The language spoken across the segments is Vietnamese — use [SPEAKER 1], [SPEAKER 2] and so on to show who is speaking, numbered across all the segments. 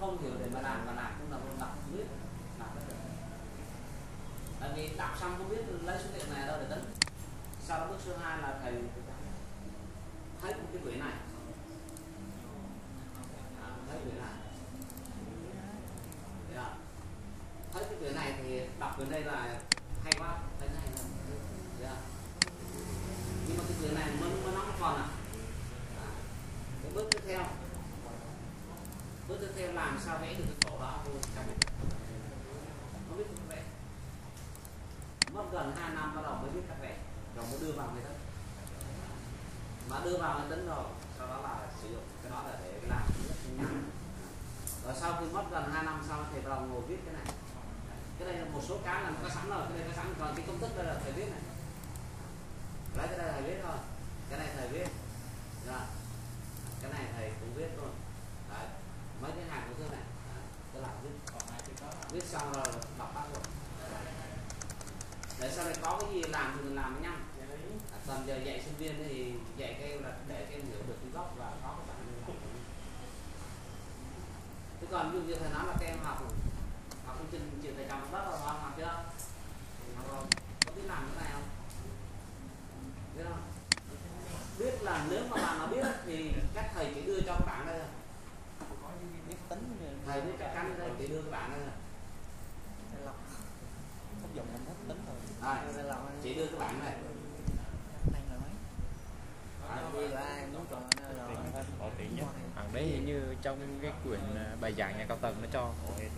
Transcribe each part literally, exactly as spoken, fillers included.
[SPEAKER 1] không hiểu để mà làm mà làm cũng là môn đọc không biết làm rất được. Tại vì đọc xong không biết lấy số liệu này đâu để tính. Sau đó bước số hai là thầy thấy một cái quyển này, à, thấy quyển này, yeah. Thấy cái quyển này thì đọc quyển đây là hay quá, thấy này là, yeah. Nhưng mà cái quyển này mới mới nó còn à. À, cái bước tiếp theo, bước tiếp theo làm sao vẽ được cái cổ đó tôi chẳng biết, không biết cách vẽ, mất gần hai năm bắt đầu mới biết cách vẽ, rồi mới đưa vào máy tính, mà đưa vào máy tính rồi sau đó là sử dụng cái đó là để làm rất nhanh. Rồi sau khi mất gần hai năm sau thì bắt đầu ngồi viết cái này, cái đây là một số cái là nó có sẵn rồi, cái đây có sẵn, còn cái công thức đây là thầy viết này, lấy cái đây thầy viết thôi, cái này thầy viết, rồi cái này thầy cũng viết luôn. Đấy. Mấy cái hàng của thứ này tôi làm viết, viết xong rồi đọc bắt rồi. Để sau này có cái gì làm thì mình làm nhanh. À, còn giờ dạy sinh viên thì dạy các em là để các em hiểu được cái gốc và có các bạn làm. Thế còn ví dụ như thầy nói là các em học học công trình chuyện thầy trồng đất rồi học chưa? Học rồi. Có biết làm cái này không? Biết không? Biết là nếu mà bạn mà biết thì các thầy chỉ đưa cho các bạn đây rồi. Thầy biết chắc chắn đây chỉ đưa các bạn đây rồi.
[SPEAKER 2] Dùng mình hết tính rồi.
[SPEAKER 1] À, chỉ đưa các bạn này.
[SPEAKER 3] Hằng đấy như trong cái quyển bài giảng nhà cao tầng nó cho.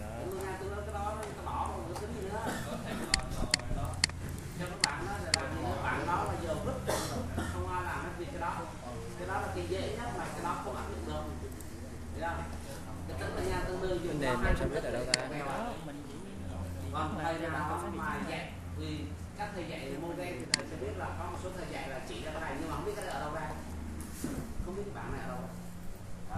[SPEAKER 1] Cho các bạn đó là làm gì nữa, bạn đó là giờ vứt không ai làm cái việc cái đó, cái đó là cái dễ nhất mà cái đó không áp dụng được. Cái tính là nhà tương đương dùng
[SPEAKER 3] nền em sẽ biết ở đâu ta.
[SPEAKER 1] Còn thầy nào mà dạy vì các thầy dạy môn đen thì thầy sẽ biết là có một số thầy dạy là chỉ ra cái này nhưng mà không biết cái này ở đâu ra, không biết cái bảng này ở đâu. Đó.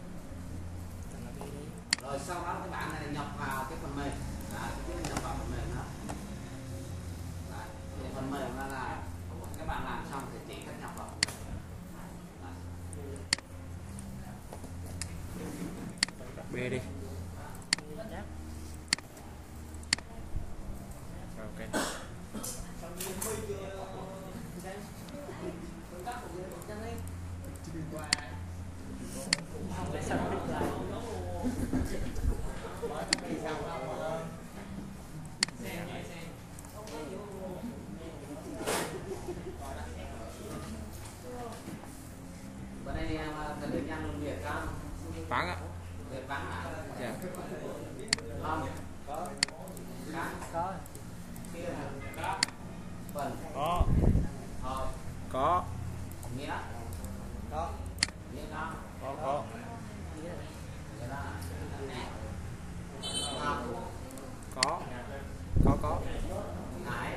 [SPEAKER 1] Rồi sau đó cái bảng này nhập vào cái phần mềm, à, cái nhập vào phần mềm đó. Đấy. Thì phần mềm đó là các bạn làm xong thì chỉ cách nhập vào.
[SPEAKER 3] B đi. Ok.
[SPEAKER 1] Bên đây thầy được nhanh luôn việc đó.
[SPEAKER 3] Vắng ạ.
[SPEAKER 1] Việc vắng ạ.
[SPEAKER 3] Dạ.
[SPEAKER 1] Không. Có. Có. Kia có. Phần.
[SPEAKER 3] Có.
[SPEAKER 1] Hợp.
[SPEAKER 3] Có.
[SPEAKER 1] Nghĩa. Có. Nghĩa có.
[SPEAKER 3] Có có.
[SPEAKER 1] Cái đó.
[SPEAKER 3] Có. Có có.
[SPEAKER 1] Hải.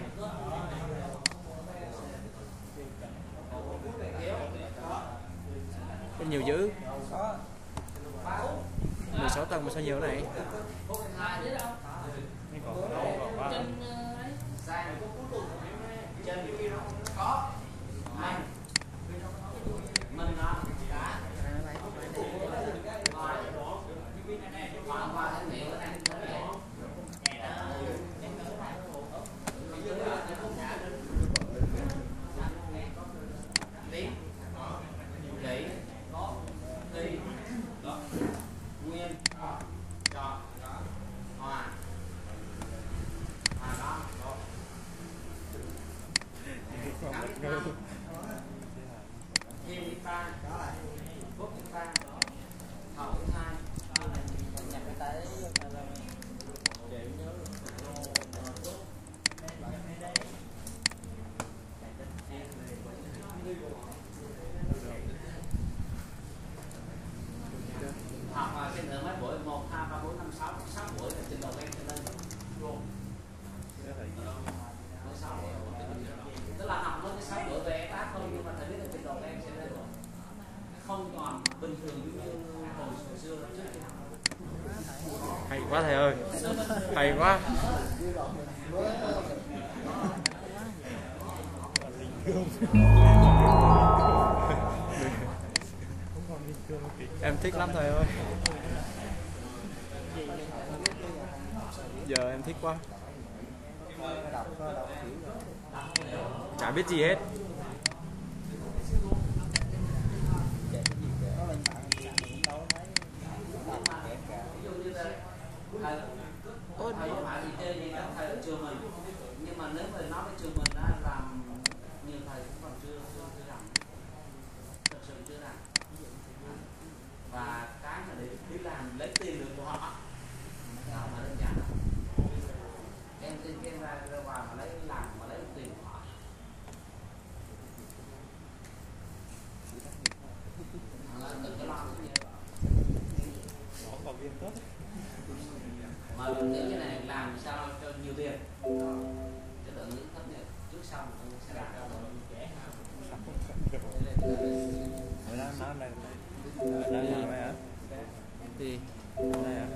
[SPEAKER 3] Có nhiều dữ. mười sáu tầng mà sao nhiều này? Còn đâu còn quá.
[SPEAKER 1] Có. Hai. Mình nó cả. Qua qua cái miệng cái này cái này. Tiếng. Kỹ. Thi. Nguyên. Tròn. Hòa. Hòa đó. Thêm đi pha. Phúc đi pha. Hậu đi hai. Nhập cái tới. Học mà trên thử mấy buổi một, hai, ba, bốn, năm, sáu, sáu buổi là trình độ em trở lên luôn. Tức là học mới sáu buổi về tác thôi nhưng mà thầy biết là trình độ em sẽ lên rồi. Không còn bình thường như hồi xưa trước khi học.
[SPEAKER 3] Hay quá thầy ơi. Hay quá. Em thích lắm thầy ơi. Giờ em thích quá.
[SPEAKER 2] Đọc đọc kiểu rồi.
[SPEAKER 3] Chả biết gì hết.
[SPEAKER 2] Kể cái gì kể nó lên mạng cũng đâu thấy đọc kể cả.
[SPEAKER 1] ví dụ như là thầy thầy không phải thì chơi gì đó thầy ở trường mình, nhưng mà nếu mà nói với trường mình á làm nhiều thầy cũng còn chưa chưa chưa rành, thật sự chưa rành, và cái mà để đi làm lấy tiền được của họ không phải đơn giản đâu. Em tin em ra ra ngoài mà lấy làm mà lấy được tiền của họ đừng có lo cái gì
[SPEAKER 2] Còn viên tốt.
[SPEAKER 1] mà mình nghĩ như này làm sao cho nhiều tiền cho đội ngũ thấp nhất trước sau mình sẽ đạt ra
[SPEAKER 3] Ở đó nó đây. Ở đây là mấy hả? Đi. Đây hả?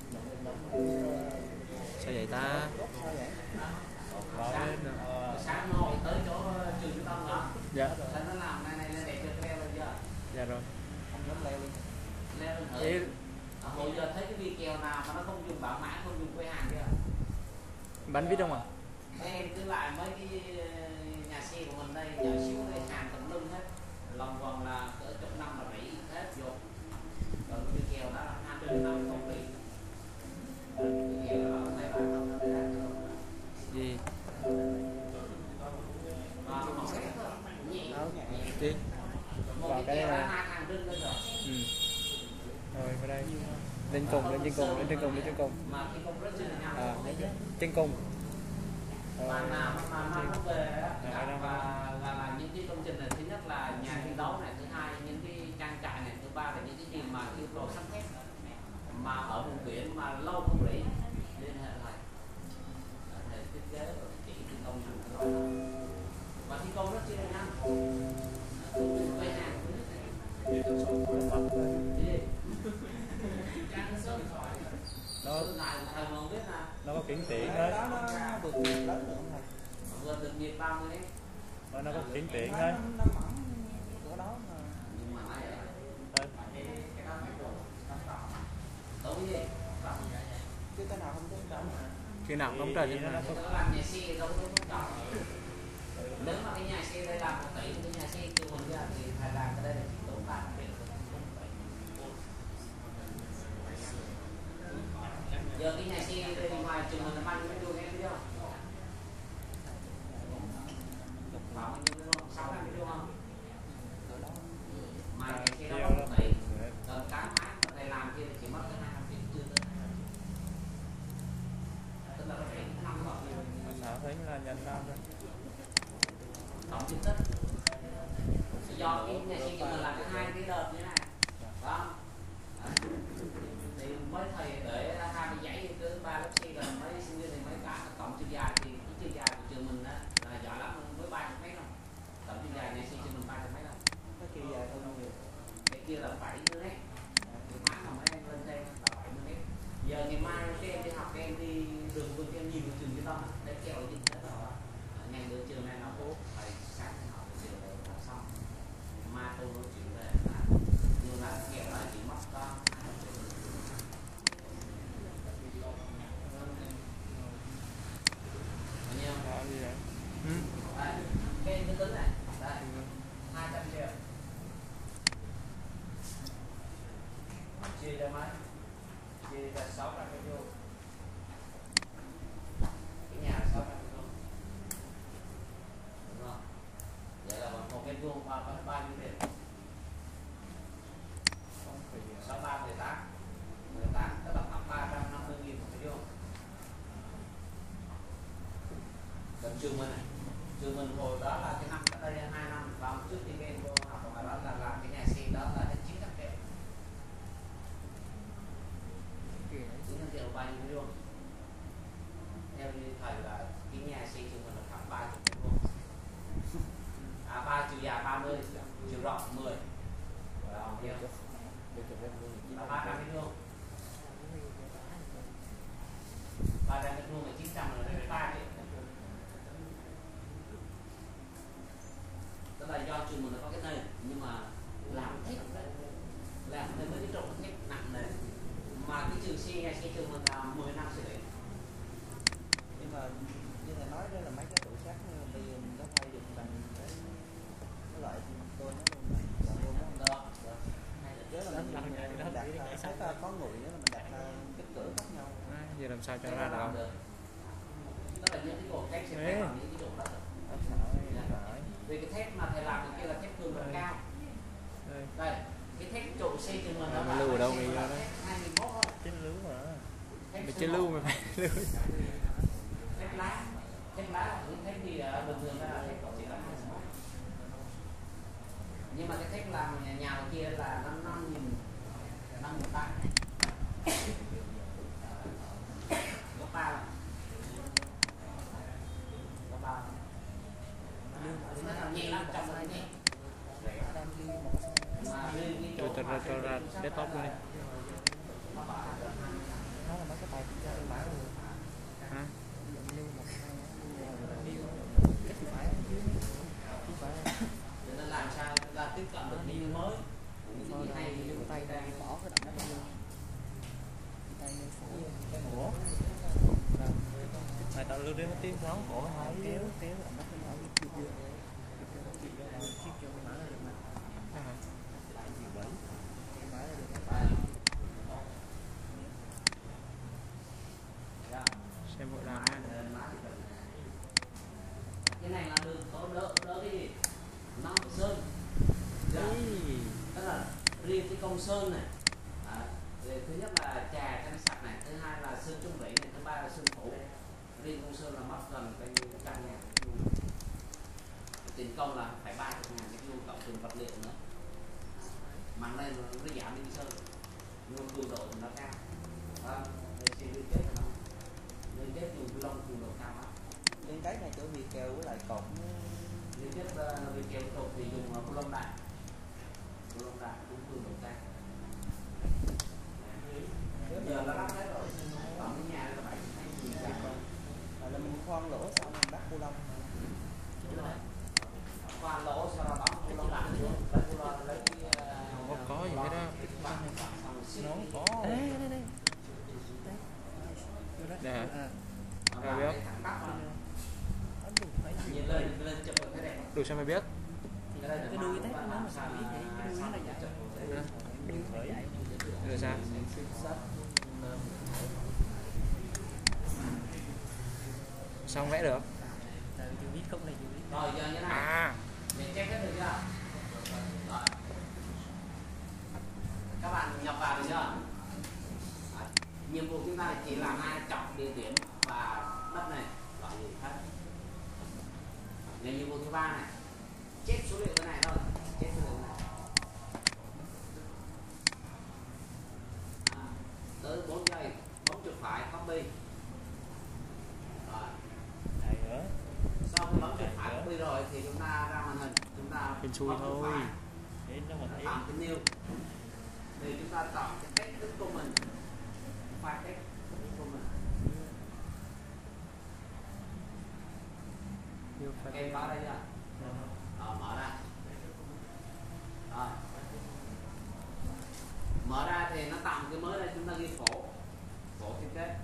[SPEAKER 3] Sao vậy ta?
[SPEAKER 1] sáng, sáng nó tới chỗ trường trung tâm đó.
[SPEAKER 3] Dạ.
[SPEAKER 1] Sao nó làm này này lên để cho leo lên chưa?
[SPEAKER 3] Dạ rồi.
[SPEAKER 2] Không dám leo lên.
[SPEAKER 1] Leo lên thử.
[SPEAKER 3] Thế
[SPEAKER 1] Hồi giờ thấy cái video nào mà nó không dùng bảo mã, không dùng quay hàng chưa?
[SPEAKER 3] bắn vít không à?
[SPEAKER 1] Em cứ lại mấy cái nhà xe của mình đây, nhỏ xíu đây hàng tầm lưng hết, lòng vòng là cỡ chục năm là rỉ hết vô. Còn cái video đó là hai mươi năm không rỉ. Cái video đó thấy bạn không thấy ra chưa?
[SPEAKER 3] Gì?
[SPEAKER 1] Mà nó sẽ nhẹ.
[SPEAKER 3] Đi.
[SPEAKER 1] Một
[SPEAKER 3] Vào
[SPEAKER 1] cái
[SPEAKER 3] cái
[SPEAKER 1] video
[SPEAKER 3] này
[SPEAKER 1] đó
[SPEAKER 3] nè.
[SPEAKER 1] hai hàng rinh lên rồi.
[SPEAKER 3] Ừ. Rồi vào đây. Lên cùng, lên trên cùng, lên trên cùng, lên trên cùng.
[SPEAKER 1] Mà cái công rất là nhanh.
[SPEAKER 3] À, trên cùng.
[SPEAKER 1] Mà
[SPEAKER 3] Rồi.
[SPEAKER 1] mà mà mà nó về á,
[SPEAKER 3] Rồi, đâu,
[SPEAKER 1] và là, là những cái công trình này, thứ nhất là nhà thi đấu này, thứ hai những cái trang trại này, thứ ba là những cái gì mà yêu cầu sắt thép mà ở vùng biển mà lâu không rỉ liên hệ lại thể thiết kế và chỉ thi công rồi và thi công rất chi là nhanh. Quay hàng
[SPEAKER 3] Nó
[SPEAKER 1] lại thầy mà không biết là
[SPEAKER 3] nó có kính tiện
[SPEAKER 2] Đó
[SPEAKER 3] thôi.
[SPEAKER 2] nó vượt nhiệt lớn nữa thầy.
[SPEAKER 1] vượt được nhiệt ba mươi đấy.
[SPEAKER 3] Nó nó có kính tiện
[SPEAKER 2] Nó
[SPEAKER 3] thôi.
[SPEAKER 2] nó mỏng của đó mà.
[SPEAKER 1] Nhưng mà ai vậy?
[SPEAKER 3] Thôi.
[SPEAKER 1] Đâu cái gì?
[SPEAKER 2] Chứ cái nào không có trọng.
[SPEAKER 3] Khi nào không trời nhưng mà nó
[SPEAKER 1] Nó làm nhà xe đâu có không trọng. Nếu mà cái nhà xe đây làm một tỷ, cái nhà xe chưa mình ra thì phải làm cái đây là chỉ tốn ba triệu. Giờ cái nhà xe đây ngoài trường mình là bao nhiêu mét vuông em biết không? Khoảng bao nhiêu vuông? sáu mươi mét vuông không? Mà cái xe đó có một tỷ. Còn cái máy mà thầy làm kia thì chỉ mất cái hai trăm triệu chưa tới. Tức là nó phải năm rồi.
[SPEAKER 3] sao thấy là nhanh ra thôi.
[SPEAKER 1] Tổng diện tích do cái nhà xe của mình làm cái hai cái đợt như này đó thì mấy thầy để hai cái dãy cứ ba lớp xe rồi mấy sinh viên thì mấy cái tổng chiều dài thì cái chiều dài của trường mình á là giỏi lắm mới ba chục mét không, tổng chiều dài nhà xe trường mình ba chục mét không,
[SPEAKER 2] Cái kia dài hơn nhiều.
[SPEAKER 1] cái kia là bảy mươi mét, cái máy mà mấy em lên đây là bảy mươi mét. Giờ ngày mai các em đi học các em đi đường vườn các em nhìn vào trường cái tâm để kẹo gì hết rồi ngành đường trường này nó tốt phải sáng học chiều để học xong mai tôi nói chuyện về là nhưng mà kẹo đó chỉ mất có hai triệu.
[SPEAKER 3] Đó, gì vậy? Ừ.
[SPEAKER 1] Đây, cái em cứ tính này, đây, hai trăm triệu chia ra mấy, chia ra sáu trăm cái vô, cái nhà sáu trăm cái vô, đúng không? Vậy là một mét vuông bao bao nhiêu tiền? Sáu ba mười tám, mười tám tức là khoảng ba trăm năm mươi nghìn một cái vuông. Gần trường mình này, trường mình hồi đó là cái năm cách đây hai năm vào trước khi em vô học ở ngoài đó là làm cái nhà xe đó là đến chín trăm triệu. chín trăm triệu bao nhiêu cái vuông? Theo như thầy là cái nhà xe trường mình là khoảng ba chục mét vuông. À ba chiều dài ba mươi, chiều rộng mười. Và bao nhiêu? Là ba trăm mét vuông. ba trăm mét vuông là chín trăm là đến ba triệu. Tức là do trường mình nó có cái này nhưng mà làm thép làm thêm mấy cái trụ thép nặng này mà cái cái trường xe này xe trường mình là mười năm xử lý.
[SPEAKER 2] Nhưng mà như thầy nói đó là mấy cái tủ sắt bây giờ mình có thay được bằng cái cái loại tôn nó luôn này chọn luôn đó.
[SPEAKER 1] Được. Được.
[SPEAKER 2] Chứ là mình mình đặt thấy ta có người đó là mình đặt kích cỡ khác nhau.
[SPEAKER 3] À, giờ làm sao cho nó ra được không?
[SPEAKER 1] Tức là những cái cột thép sẽ phải bằng những cái trụ đó. Vì cái thép mà thầy làm cái kia là thép cường độ cao. Đây, cái thép trụ xe trường mình đó
[SPEAKER 3] là lưu ở đâu nghĩ ra đó?
[SPEAKER 1] hai nghìn mốt thôi.
[SPEAKER 2] Trên lưu mà.
[SPEAKER 3] Mày chơi lưu mày phải lưu.
[SPEAKER 1] Thép lá, thép lá là những thép gì ở bình thường là thép chỉ là hai nghìn mốt. Nhưng mà cái thép làm nhà nhà kia là năm năm nghìn năm nghìn ba. Gấp ba lần. Gấp ba. Nó làm nhẹ lắm trong cái nhẹ.
[SPEAKER 3] Cho tao ra cho ra desktop luôn đi.
[SPEAKER 2] Nó là mấy cái tài cho em bán luôn.
[SPEAKER 3] Hả?
[SPEAKER 1] Nên làm sao chúng ta tiếp cận được những mới, những gì hay
[SPEAKER 2] dùng tay ra bỏ cái động đất luôn. Tay phủ cái mổ.
[SPEAKER 3] Mày tao lưu đến nó tiếng nóng cổ hai
[SPEAKER 2] kéo kéo động đất nó ở chưa chưa. Chiếc cho cái mã này được mà. Lại gì bảy. Cái mã này được.
[SPEAKER 3] xem bộ làm nha.
[SPEAKER 1] Cái này là được có đỡ đỡ cái gì năm sơn. Tức là riêng cái công sơn này à, thứ nhất là trà cho nó sạch này, thứ hai là sơn trung vĩ này, thứ ba là sơn phủ. Riêng công sơn là mất gần cái trăm ngàn. Tiền công là phải ba mươi ngàn cái nhu cộng tiền vật liệu nữa. Mặn lên nó giảm đi sơn, nhưng cường độ thì nó cao. À, đây sẽ liên kết nó liên kết dùng vi lông cường độ cao lắm.
[SPEAKER 2] Liên kết này chỗ vì kèo với lại cột
[SPEAKER 1] Liên kết vì kèo cột thì dùng vi lông đạn, vi lông đạn cũng cường độ cao. Giờ nó lắp hết rồi, còn cái nhà là bảy hai nghìn cao.
[SPEAKER 2] Là mình khoan lỗ xong mình bắt cu lông.
[SPEAKER 1] Khoan lỗ sau đó bấm cu lông đạn xuống, lấy cu lông lấy cái
[SPEAKER 3] Không có gì hết đó.
[SPEAKER 2] Nó có. Đây đây đây.
[SPEAKER 3] Đây hả?
[SPEAKER 1] À,
[SPEAKER 3] Rồi biết.
[SPEAKER 1] nhìn lên lên chụp cái đẹp.
[SPEAKER 3] Đủ sao mày biết?
[SPEAKER 2] Cái đuôi tép nó mà sao biết vậy? Cái đuôi nó là vậy. Đuôi khởi.
[SPEAKER 3] Rồi sao? Sao không vẽ được?
[SPEAKER 2] Rồi chưa biết không này chưa biết.
[SPEAKER 1] Rồi giờ như này.
[SPEAKER 3] À.
[SPEAKER 1] Mình check hết được chưa? Rồi. Các bạn nhập vào được chưa? Đấy. Nhiệm vụ chúng ta chỉ làm hai chọc địa điểm và đất này, loại gì hết. Nhiệm vụ thứ ba này, check số liệu cái này thôi, check số liệu này. À, tới bốn giây, bấm chuột phải copy. Rồi.
[SPEAKER 2] Đây nữa.
[SPEAKER 1] Sau khi bấm chuột phải copy rồi thì chúng ta ra màn hình, chúng ta
[SPEAKER 3] Bên chui
[SPEAKER 1] bấm chuột
[SPEAKER 3] thôi.
[SPEAKER 1] phải.
[SPEAKER 2] Để nó mình
[SPEAKER 1] Tạo cái new thì chúng ta chọn cái text tức của mình, file text của mình, kèm vào đây chưa? Rồi mở ra. Rồi mở ra thì nó tạo cái mới đây, chúng ta ghi phổ phổ thiết kế.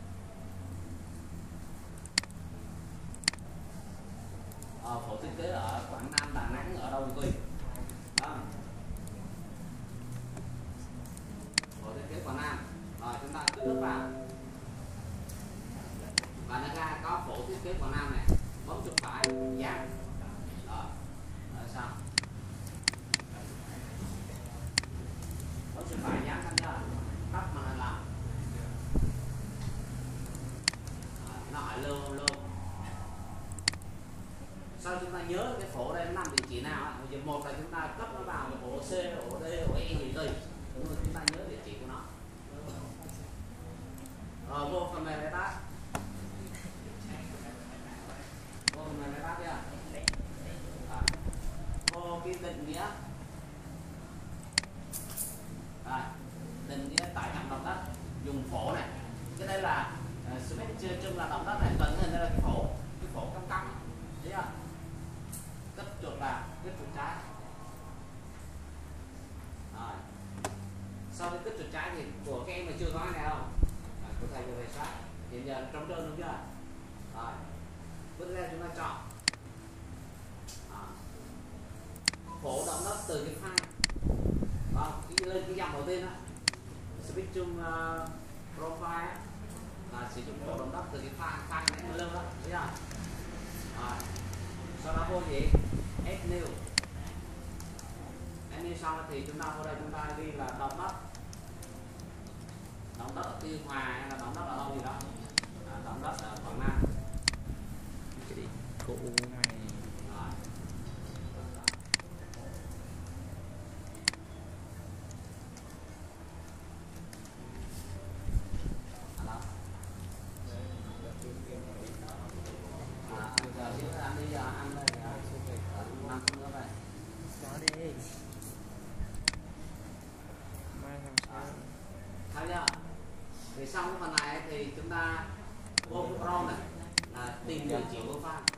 [SPEAKER 1] Ờ, phổ thiết kế ở Quảng Nam, Đà Nẵng, ở đâu tùy. Đó. Phổ thiết kế Quảng Nam. Rồi chúng ta cứ lướt vào và nó ra có phổ thiết kế Quảng Nam này, bấm chuột phải dán. Rồi rồi sao? Bấm chuột phải dán xong chưa? Tắt màn hình lại. Nó hỏi lưu không lưu. Sau chúng ta nhớ cái phổ đây nó nằm vị trí nào. Bây giờ một là chúng ta cấp nó vào ổ C, ổ D, ổ E gì tùy, nhưng mà chúng ta nhớ địa chỉ của nó. Rồi vô phần mềm Metapad, vô phần mềm Metapad chưa? À, vô cái định nghĩa. Rồi, định nghĩa tải trọng động đất dùng phổ này. Cái đây là uh, switch chung là động đất này, cận hình đây là cái phổ, cái phổ cong cong, thấy chưa? Cấp chuột vào, cấp chuột trái. Rồi. Sau so với kích chuột trái thì của các em mà chưa có cái này không? À, của thầy vừa về soát hiện giờ trống trơn đúng chưa? Rồi bước ra chúng ta chọn à, phổ động đất từ cái file à, cái, lên cái dòng đầu tiên đó Spectrum uh, Profile là sử dụng phổ động đất từ cái file file này lên đó, thấy chưa? Rồi sau đó vô gì? Add new. Add new xong thì chúng ta vô đây chúng ta ghi là động đất, động đất ở Tuy Hòa hay là động đất ở đâu gì đó, à, động đất ở Quảng Nam.
[SPEAKER 3] Cái cũ này.
[SPEAKER 1] Rồi. Alo. À, giờ chứ ăn đi, giờ ăn đây, năm phút nữa đây.
[SPEAKER 2] Đó đi.
[SPEAKER 3] Mai làm sao?
[SPEAKER 1] Thấy chưa? Thì xong cái phần này thì chúng ta vô cái prompt này là tìm địa chỉ của file.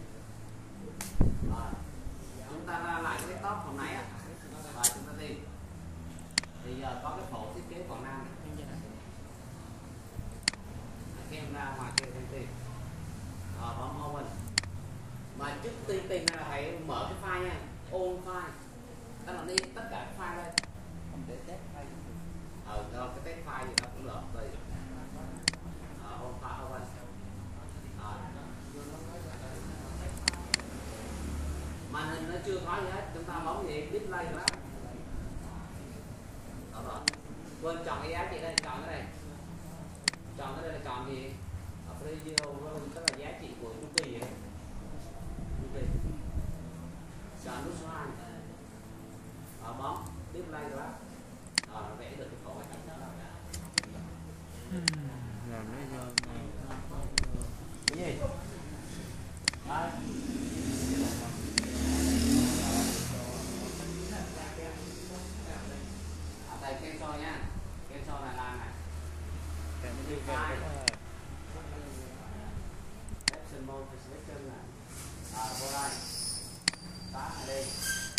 [SPEAKER 1] Rồi. Chúng ta ra lại cái desktop phần này á. Rồi chúng ta tìm. Thì giờ có cái phổ thiết kế Quảng Nam này. Khi em ra ngoài kia em tìm. Rồi bấm open. Mà trước tiên tìm này là phải mở cái file nha, ôn file. Ta là đi tất cả các file đây.
[SPEAKER 2] Không để test file.
[SPEAKER 1] Ờ, rồi cái test file gì đó cũng được tùy. Ờ, ôn file open. Rồi. Màn hình nó chưa có gì hết, chúng ta bấm gì display đó. Đó rồi. Quên chọn cái giá trị đây, chọn cái này. Chọn cái đây là chọn gì? Video tức là giá trị của chu kỳ đấy. Chu kỳ. Chọn nút số hai. Rồi bấm display đó. Rồi nó vẽ được cái khổ này.
[SPEAKER 3] Làm nó giờ
[SPEAKER 1] Cái gì? Đây. À, đây cancel nha. Cancel là làm này.
[SPEAKER 3] cái nó đi về cái đó.
[SPEAKER 1] Action mode thì selection này. Rồi vô đây. Start này đi.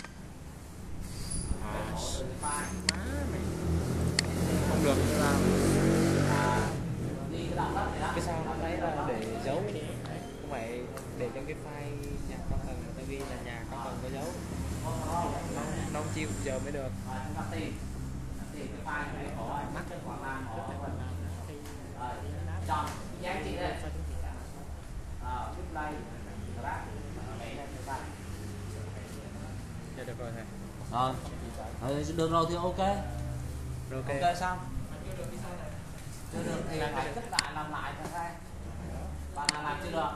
[SPEAKER 3] À,
[SPEAKER 1] Phổ từ cái file.
[SPEAKER 3] má mày. Không được làm.
[SPEAKER 1] À, đi cái động đất này đó.
[SPEAKER 3] Cái sao nó lấy là để giấu, không phải để trong cái file nhà cao tầng người ta ghi là nhà cao tầng có dấu. Nó nó không chịu giờ mới được.
[SPEAKER 1] Rồi chúng ta tìm. Tìm cái file này khổ rồi. Mắt cái Quảng Nam khổ rồi. Rồi chọn cái giá trị đây. À, display. Graph. Vẽ lên cái file.
[SPEAKER 3] Dạ được rồi thầy.
[SPEAKER 1] Rồi. Rồi được rồi thì ok.
[SPEAKER 3] Rồi
[SPEAKER 1] Ok,
[SPEAKER 3] ok.
[SPEAKER 1] xong. Chưa được thì phải kích lại làm lại cho thấy. Bạn nào làm chưa được?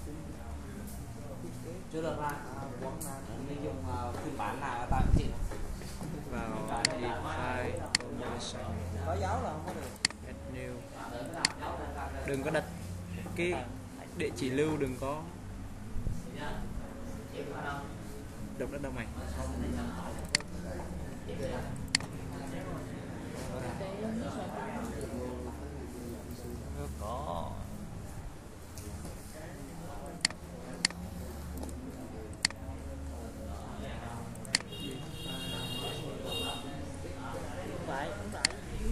[SPEAKER 1] Chưa được ra. Mình dùng uh, phiên bản nào ta cũng chịu.
[SPEAKER 3] Vào file configuration,
[SPEAKER 2] Có dấu là không có được.
[SPEAKER 3] add new. Đừng có đặt cái địa chỉ lưu, đừng có độc đất đâu mày. Có
[SPEAKER 2] Không phải, không phải.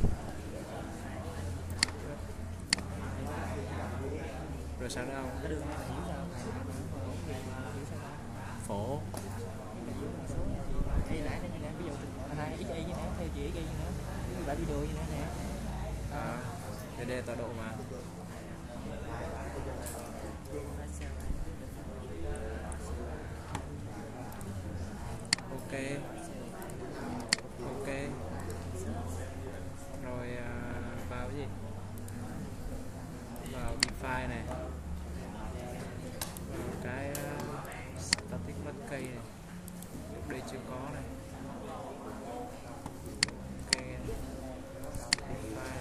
[SPEAKER 3] rồi sao nữa không?
[SPEAKER 2] Cái đường này hiểu sao?
[SPEAKER 3] Phổ
[SPEAKER 2] Đây nãy đây nè, ví dụ hai x y như thế theo chị ghi như thế. Lại video như thế nè.
[SPEAKER 3] à, để đây tọa độ mà. Ok ok rồi à, vào cái gì, vào define này, vào cái uh, static marquee này, lúc đây chưa có này. Ok define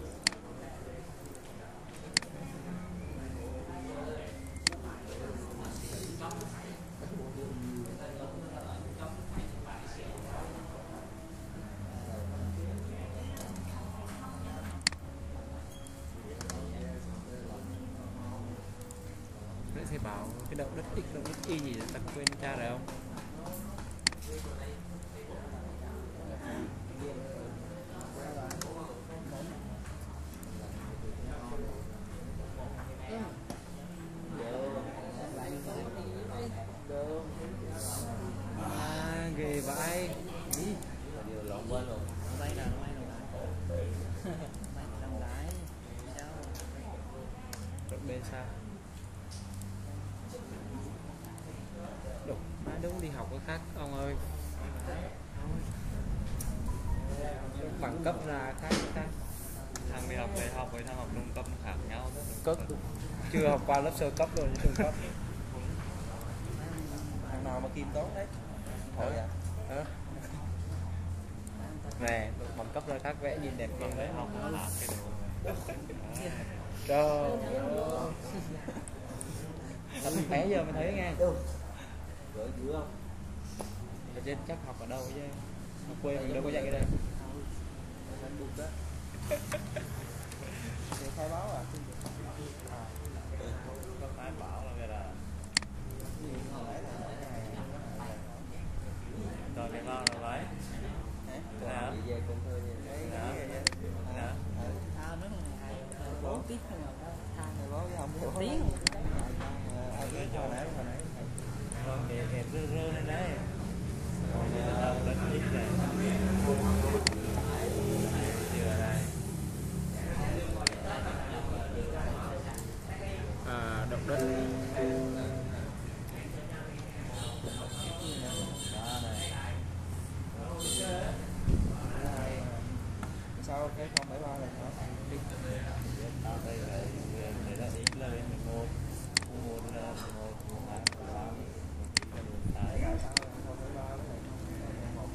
[SPEAKER 3] thì bảo cái động đất x động đất y gì ta quên tra rồi không?
[SPEAKER 2] Là
[SPEAKER 3] hay sao? Đúng, má đúng đi học cái khác ông ơi. Bằng cấp ra khác khác.
[SPEAKER 4] Thằng đi học đại học với thằng học trung cấp nó khác nhau.
[SPEAKER 3] Cấp chưa học qua lớp sơ cấp rồi chứ trung cấp.
[SPEAKER 2] Thằng nào mà kim tốt đấy hỏi vậy.
[SPEAKER 3] Ờ. Nè, bằng cấp ra khác vẽ nhìn đẹp hơn đấy.
[SPEAKER 4] Học nó là cái đồ.
[SPEAKER 3] Trời ơi. Anh bé giờ mới thấy nghe.
[SPEAKER 2] Gỡ dữ không?
[SPEAKER 3] Ở trên chắc học ở đâu chứ? Học quê mình đâu có dạy cái đây.
[SPEAKER 2] Anh buộc đó. Thì khai báo à?
[SPEAKER 4] Có phải bảo là cái là
[SPEAKER 2] Gì hồi nãy là hỏi này.
[SPEAKER 4] rồi cái bao rồi đấy.
[SPEAKER 2] Hả? Chị về cùng thôi thì thấy
[SPEAKER 4] Dạ. Dạ.
[SPEAKER 2] Thao nó bốn tiết thôi mà thao này bó cái không có tiếng. Ai biết hồi nãy hồi nãy.
[SPEAKER 4] Rồi kẹp kẹp rơ rơ lên đấy. Đâu đến ít này. Chưa đây.
[SPEAKER 3] À, động đất.
[SPEAKER 4] Đó này.
[SPEAKER 2] Sao cái không bảy ba là sao? Đi.
[SPEAKER 4] Tao đây là người đã ít lên mười một. mười một là mười một, mười hai, mười ba.
[SPEAKER 2] Cái sao không bảy ba với lại một.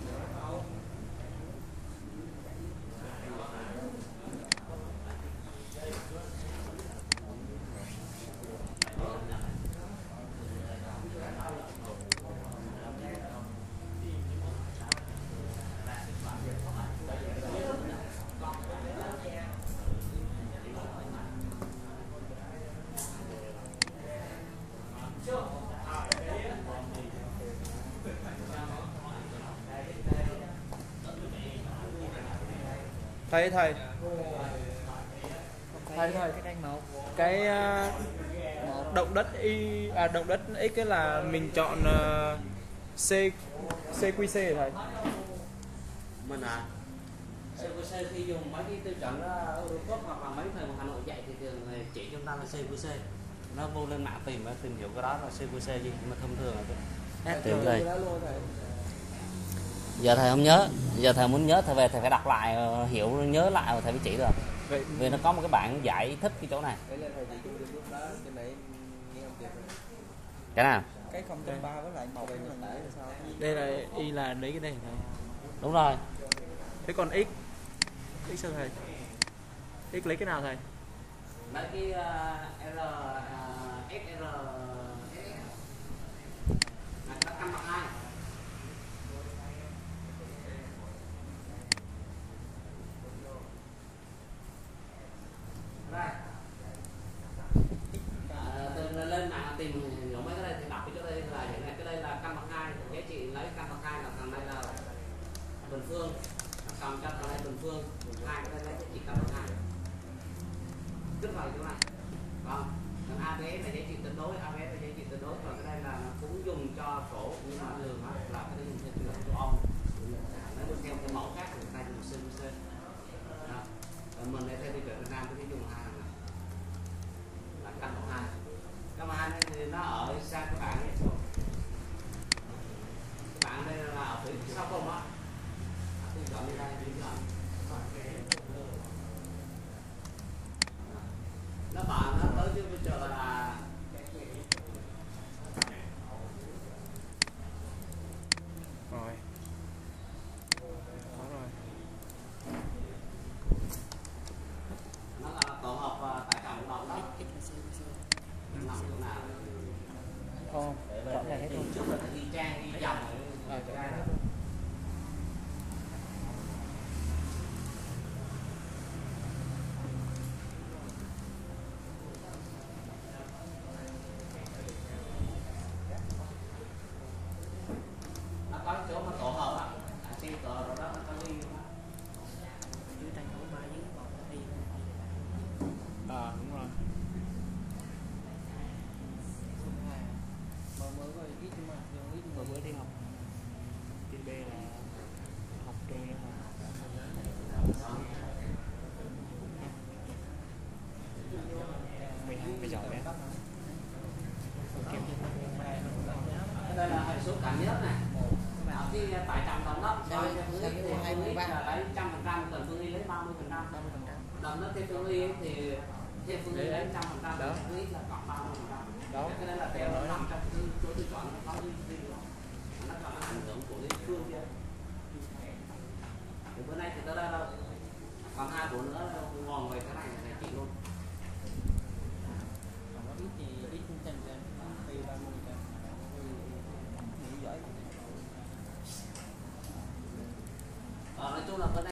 [SPEAKER 3] Thầy thầy. Thầy thầy.
[SPEAKER 2] Cái đang một.
[SPEAKER 3] Cái uh, động đất y à động đất x cái là mình chọn uh, C xê quy xê thầy.
[SPEAKER 1] Mình à xê quy xê khi dùng mấy cái tiêu chuẩn Eurocode hoặc là mấy thầy Hà Nội dạy thì thường chỉ chúng ta là xê quy xê, nó vô lên mạng tìm tìm hiểu cái đó là xê quy xê gì, mà thông thường là cái tìm đây. Giờ thầy không nhớ, giờ thầy muốn nhớ thầy về thầy phải đọc lại, hiểu nhớ lại rồi thầy mới chỉ được.
[SPEAKER 3] Vậy
[SPEAKER 1] Vì nó có một cái bảng giải thích cái chỗ này. Cái nào?
[SPEAKER 2] Cái không chấm ba với lại một là nãy là sao?
[SPEAKER 3] đây là y là lấy cái đây thầy.
[SPEAKER 1] Đúng rồi.
[SPEAKER 3] Thế còn x x sao thầy? X lấy cái nào thầy?
[SPEAKER 1] Lấy cái uh, R uh, ét rờ là nó căn bậc hai. Đây. À, từ lên mạng tìm hiểu mấy cái đây thì đọc cái chỗ đây là hiện nay cái đây là căn bậc hai, giá trị lấy căn bậc hai là thằng này là bình phương, cầm cho thằng này bình phương, hai cái đây lấy giá trị căn bậc hai. Tức vào chỗ này. Còn thằng a bê ét là giá trị tương đối, a bê ét là giá trị tương đối, còn cái đây là nó cũng dùng cho sổ nhưng mà thường là cái đây dùng theo tiêu chuẩn châu Âu. Nó dùng theo cái mẫu khác người ta dùng xê quy xê. Mình đây theo tiêu chuẩn Việt Nam thì dùng hai thằng này là căn bậc hai. Căn bậc hai này thì nó ở sang cái bảng này. Cái bảng đây là ở phía sau cùng á. Tôi chọn đi đây, tôi chọn. Nó bảo nó tới chứ bây giờ là
[SPEAKER 3] Rồi. Có rồi.
[SPEAKER 1] nó là tổ hợp tải trọng động đó. Nằm chỗ nào?
[SPEAKER 3] Không, chọn này hết rồi.
[SPEAKER 1] Trước là ghi trang, ghi dòng.
[SPEAKER 3] À, chọn này hết.
[SPEAKER 1] Nó có chỗ mà tổ hợp á. À, xem tổ hợp đó nó có ghi.
[SPEAKER 2] Dưới tay có ba dưới một đi.
[SPEAKER 3] À đúng rồi.
[SPEAKER 2] Mà mới có ít nhưng mà ít
[SPEAKER 3] Vừa bữa đi học trên B là học trường nữa mà. mười hai phải chọn bé.
[SPEAKER 1] đầm nó theo phương y thì theo phương y đấy trăm phần trăm,
[SPEAKER 3] đó
[SPEAKER 1] phương y là còn ba mươi phần trăm.
[SPEAKER 3] đó
[SPEAKER 1] Cái đấy là theo nó nằm trong cái chỗ tôi chọn nó có đi đi rồi, nó còn nó ảnh hưởng của cái phương kia. Thì bữa nay thì tôi đã đâu còn hai bộ nữa ngon về cái này này chị luôn.
[SPEAKER 2] còn có ít thì ít cũng trăm trăm từ ba mươi trăm nghỉ giỏi.
[SPEAKER 1] Ờ, nói chung là bữa nay